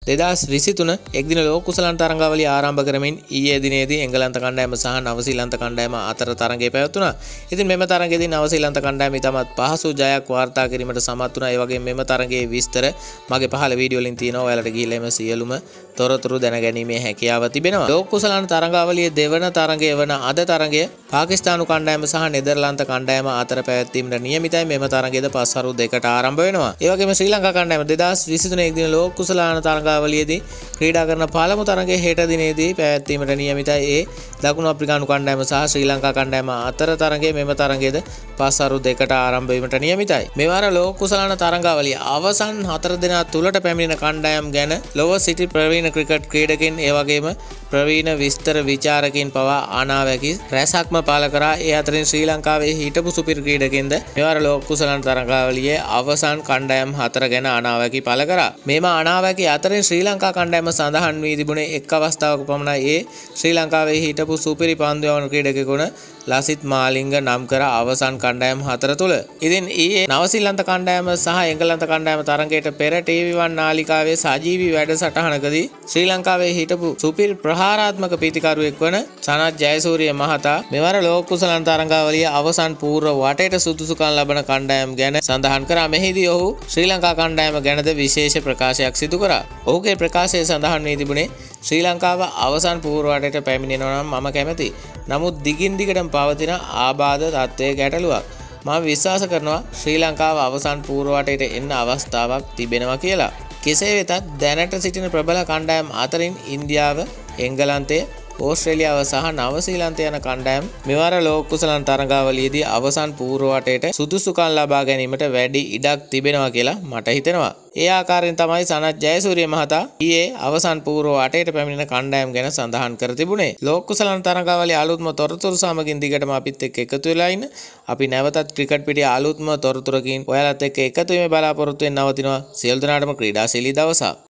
2023 එක්දින ලෝක කුසලාන තරඟාවලිය ආරම්භ කරමින් ඊයේ දිනේදී එංගලන්ත කණ්ඩායම සහ නවසීලන්ත කණ්ඩායම අතර තරඟය පැවැත්වුණා. ඉතින් මෙම තරඟයේදී නවසීලන්ත කණ්ඩායම ඉතාමත් පහසු ජයක් වාර්තා කිරීමට සමත් වුණා. ඒ වගේම මෙම තරඟයේ විස්තර මගේ පහළ වීඩියෝ වලින් තියෙනවා. ඔයාලට ගිහිල්ලා එම සියලුම තොරතුරු දැනගැනීමේ හැකියාව තිබෙනවා. ලෝක කුසලාන තරඟාවලියේ දෙවන තරඟය වන අද තරඟය පාකිස්තානු කණ්ඩායම සහ නෙදර්ලන්ත කණ්ඩායම අතර පැවැත්වීමට නියමිතයි. මෙම තරඟයද පස්වරු 2කට ආරම්භ වෙනවා. ඒ වගේම ශ්‍රී ලංකා කණ්ඩායම 2023 එක්දින ලෝක කුසලාන තරඟාවලියේදී ක්‍රීඩා කරන පළමු තරඟය හෙට දිනේදී පැවැත්වීමට නියමිතයි. ඒ දකුණු අප්‍රිකානු කණ්ඩායම සහ ශ්‍රී ලංකා කණ්ඩායම අතර තරඟය මෙම තරඟයේද පස්වරු 2කට ආරම්භ වීමට නියමිතයි. මෙවර ලෝක කුසලාන තරඟාවලිය අවසන් 4 දින තුලට පැමිණෙන කණ්ඩායම් ගැන ලොව සිටි ප්‍රවීණ ක්‍රිකට් ක්‍රීඩකින් ඒ වගේම ප්‍රවීණ විස්තර විචාරකින් පවා ආනාවැකි රැසක්ම පළ කරා. ඒ අතරින් ශ්‍රී ලංකාවේ හිටපු සුපිරි ක්‍රීඩකින්ද මෙවර ලෝක කුසලාන තරඟාවලියේ අවසන් කණ්ඩායම් 4 ගැන ආනාවැකි පළ කරා. මේම ආනාවැකි අතරින් ශ්‍රී ලංකා කණ්ඩායම සඳහන් වී තිබුණේ එක් අවස්ථාවක පමණයි. ඒ ශ්‍රී ලංකාවේ හිටපු සුපිරි පන්දු යවන ක්‍රීඩකයෙකුට ලසිත් මාලිංග නම් කර අවසන් කණ්ඩායම් 4 තුල. ඉතින් ඊයේ නවසීලන්ත කණ්ඩායම සහ එංගලන්ත කණ්ඩායම තරඟයට පෙර TV1 නාලිකාවේ සජීවී වැඩසටහනකදී ශ්‍රී ලංකාවේ හිටපු සුපිරි ප්‍රහාරාත්මක පීතිකරුවෙක් වන සනත් ජයසූරිය මහතා මෙවර ලෝක කුසලාන තරඟාවලිය අවසන් පූර්ව වටේට සුදුසුකම් ලබන කණ්ඩායම් ගැන සඳහන් කරා. මෙහිදී ඔහු ශ්‍රී ලංකා කණ්ඩායම ගැනද විශේෂ ප්‍රකාශයක් සිදු කරා. ඔහුගේ ප්‍රකාශයේ සඳහන් වී තිබුණේ ශ්‍රී ලංකාව අවසන් පූර්ව වටේට පැමිණෙනවා නම් මම කැමැතියි. නමුත් දිගින් දිගටම පවතින ආබාධ තත්ත්වයේ ගැටලුවක්. මම විශ්වාස කරනවා ශ්‍රී ලංකාව අවසන් පූර්ව වටේට එන්න අවස්ථාවක් තිබෙනවා කියලා. කෙසේ වෙතත් දැනට සිටින ප්‍රබල කණ්ඩායම් අතරින් ඉන්දියාව, එංගලන්තය, ඕස්ට්‍රේලියාව සහ නවසීලන්තය යන කණ්ඩායම් මෙවර ලෝක කුසලාන තරඟාවලියේදී අවසන් පූර්ව වටේට සුදුසුකම් ලබා ගැනීමට වැඩි ඉඩක් තිබෙනවා කියලා මට හිතෙනවා. ඒ ආකාරයෙන් තමයි සනත් ජයසූරිය මහතා ඊයේ අවසන් පූර්ව වටේට පැමිණෙන කණ්ඩායම් ගැන සඳහන් කර තිබුණේ. ලෝක කුසලාන තරඟාවලියේ අලුත්ම තොරතුරු සමගින් දිගටම අපිත් එක්ක එකතු වෙලා ඉන්න. අපි නැවතත් ක්‍රිකට් පිටියේ අලුත්ම තොරතුරකින් ඔයාලත් එක්ක එකතු වීමේ බලාපොරොත්තු වෙන්න නවතිනවා. සියලු දෙනාටම ක්‍රීඩාශීලී දවසක්.